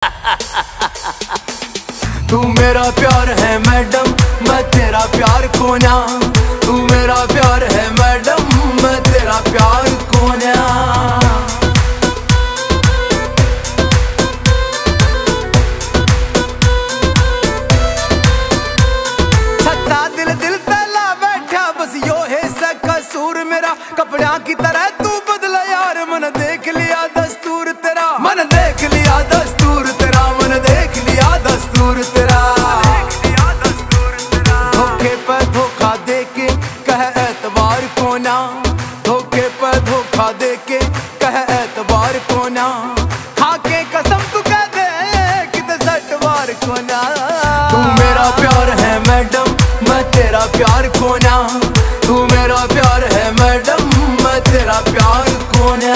तू मेरा प्यार है मैडम, मैं तेरा प्यार कोन्या। तू मेरा प्यार है मैडम, मैं तेरा प्यार कोन्या। सच्चा दिल दिल तैला बैठा, बस यो है सा कसूर मेरा। कपड़ा की तरह तू बदला यार, मन देख लिया दस्तूर तेरा। मन देख लिया दस्तूर तेरा, मन देख लिया दस्तूर तेरा। धोखे पे धोखा देके कह एतबार कोना। धोखे पे धोखा देके कह एतबार कोना। खाके कसम तू कह दे किते सटवार कोना। तू मेरा प्यार है मैडम, मैं तेरा प्यार कोना। तू मेरा प्यार है मैडम, मैं तेरा प्यार कोना।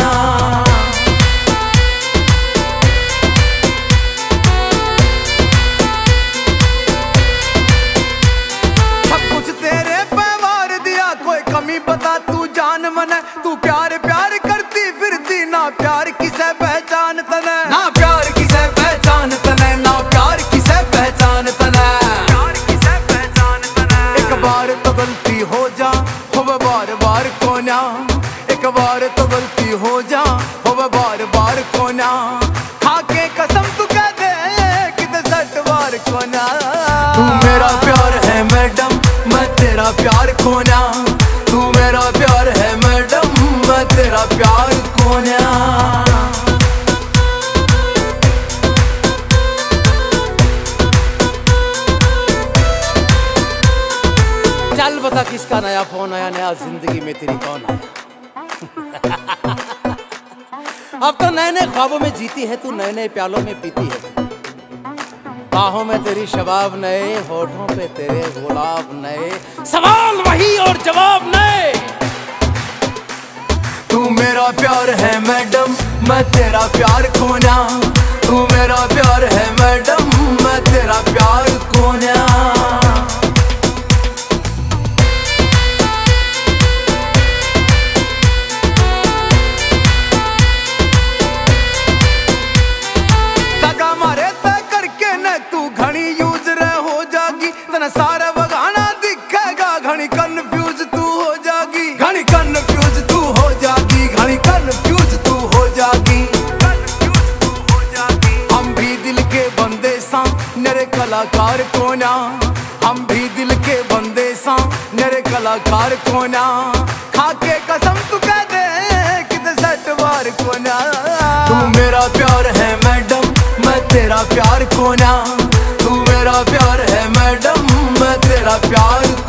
बता तू जान मन, तू प्यार प्यार करती फिरती ना। प्यार किसे पहचान तने, ना प्यार किसे पहचान तने, ना प्यार किसे पहचान तने। प्यार किसे पहचान तने। एक बार तो गलती हो जा, हो बार बार कोना। एक बार तो गलती हो जा, हो बार बार कोना। खाके कसम तू कह दे किते सटवार कोना। तू मेरा प्यार है मैडम, मैं तेरा प्यार कोना। तू मेरा प्यार है मैडम, मैं तेरा प्यार कोन्या। चल बता किसका नया फोन आया, नया जिंदगी में तेरी कौन आया। अब तो नए नए ख्वाबों में जीती है तू, नए नए प्यालों में पीती है तू। बाहों में तेरी शबाब नए, होठों पे तेरे गुलाब नए। सवाल वही और जवाब नए। तू मेरा प्यार है मैडम, मैं तेरा प्यार कोन्या। तू मेरा प्यार है मैडम, मैं तेरा प्यार कोन्या। तगा मारे तय करके न तू घनी यूज रह हो जागी। तना सारा बगाना दिखेगा, घनी कन्फ्यूज तू हो जागी। घनी कन्फ्यूज तू हो जागी, घनी कन्फ्यूज तू हो जागी। हम भी दिल के बंदे सा मेरे कलाकार कोना। हम भी दिल के बंदे सा मेरे कलाकार कोना। खाके कसम तू कह दे किते सटवार कोना। तू मेरा प्यार है मैडम, मैं तेरा प्यार कोना। तू मेरा प्यार है मैडम, मैं तेरा प्यार